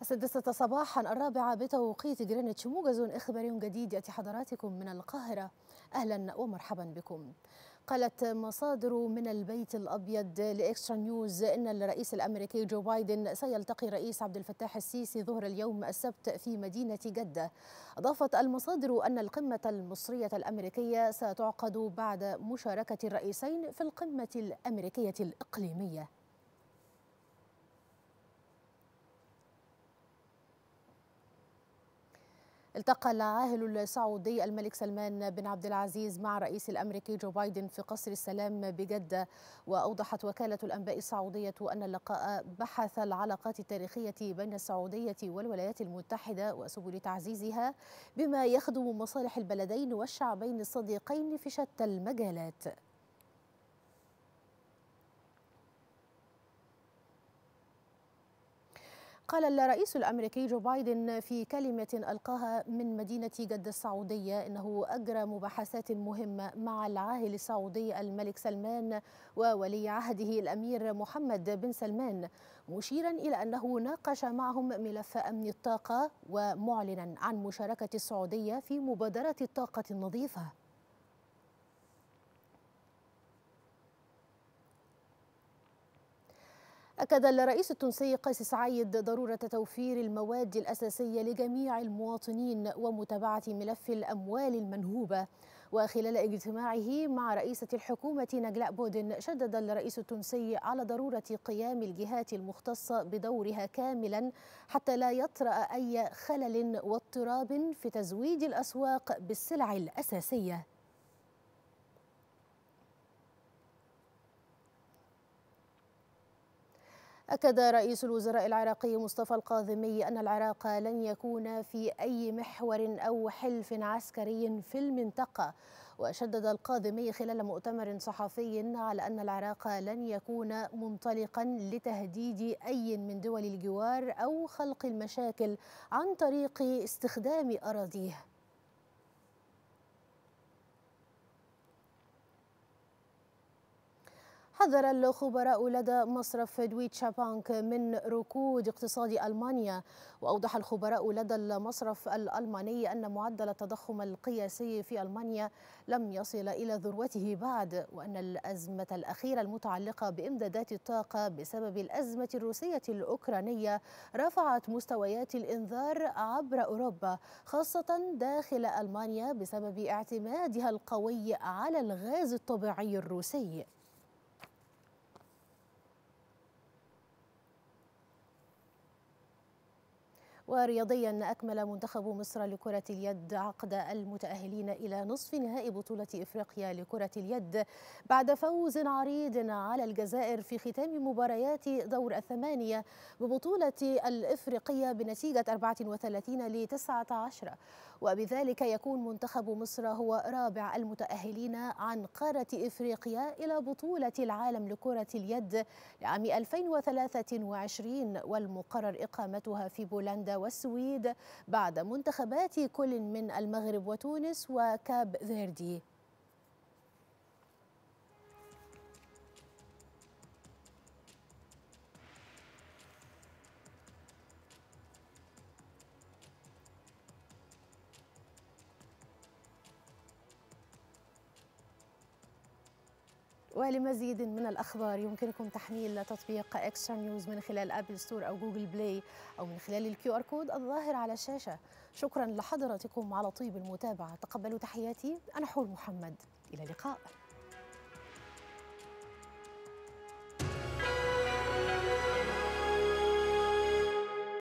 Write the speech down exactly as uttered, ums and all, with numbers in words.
السادسة صباحا الرابعة بتوقيت جرينتش، موجز إخباري جديد يأتي حضراتكم من القاهرة. أهلا ومرحبا بكم. قالت مصادر من البيت الأبيض لإكسترا نيوز إن الرئيس الأمريكي جو بايدن سيلتقي الرئيس عبد الفتاح السيسي ظهر اليوم السبت في مدينة جدة. أضافت المصادر أن القمة المصرية الأمريكية ستعقد بعد مشاركة الرئيسين في القمة الأمريكية الإقليمية. التقى العاهل السعودي الملك سلمان بن عبد العزيز مع الرئيس الأمريكي جو بايدن في قصر السلام بجدة. وأوضحت وكالة الأنباء السعودية أن اللقاء بحث العلاقات التاريخية بين السعودية والولايات المتحدة وسبل تعزيزها بما يخدم مصالح البلدين والشعبين الصديقين في شتى المجالات. قال الرئيس الأمريكي جو بايدن في كلمة ألقاها من مدينة جدة السعودية إنه أجرى مباحثات مهمة مع العاهل السعودي الملك سلمان وولي عهده الأمير محمد بن سلمان، مشيرا إلى أنه ناقش معهم ملف أمن الطاقة ومعلنا عن مشاركة السعودية في مبادرة الطاقة النظيفة. أكد الرئيس التونسي قيس سعيد ضرورة توفير المواد الأساسية لجميع المواطنين ومتابعة ملف الأموال المنهوبة. وخلال اجتماعه مع رئيسة الحكومة نجلاء بودن، شدد الرئيس التونسي على ضرورة قيام الجهات المختصة بدورها كاملا حتى لا يطرأ أي خلل واضطراب في تزويد الأسواق بالسلع الأساسية. أكد رئيس الوزراء العراقي مصطفى الكاظمي أن العراق لن يكون في أي محور أو حلف عسكري في المنطقة. وشدد الكاظمي خلال مؤتمر صحفي على أن العراق لن يكون منطلقا لتهديد أي من دول الجوار أو خلق المشاكل عن طريق استخدام أراضيه. حذر الخبراء لدى مصرف دويتشا بانك من ركود اقتصاد ألمانيا. وأوضح الخبراء لدى المصرف الألماني أن معدل التضخم القياسي في ألمانيا لم يصل إلى ذروته بعد، وأن الأزمة الأخيرة المتعلقة بإمدادات الطاقة بسبب الأزمة الروسية الأوكرانية رفعت مستويات الإنذار عبر أوروبا، خاصة داخل ألمانيا بسبب اعتمادها القوي على الغاز الطبيعي الروسي. ورياضيا، أكمل منتخب مصر لكرة اليد عقد المتأهلين إلى نصف نهائي بطولة إفريقيا لكرة اليد بعد فوز عريض على الجزائر في ختام مباريات دور الثمانية ببطولة الإفريقية بنتيجة أربعة وثلاثين لتسعة عشر. وبذلك يكون منتخب مصر هو رابع المتأهلين عن قارة إفريقيا إلى بطولة العالم لكرة اليد لعام ألفين وثلاثة وعشرين، والمقرر إقامتها في بولندا والسويد بعد منتخبات كل من المغرب وتونس وكاب فيردي. ولمزيد من الأخبار يمكنكم تحميل تطبيق إكسترا نيوز من خلال أبل ستور أو جوجل بلاي أو من خلال الكيو آر كود الظاهر على الشاشة. شكرا لحضراتكم على طيب المتابعة. تقبلوا تحياتي، أنا حور محمد، إلى اللقاء.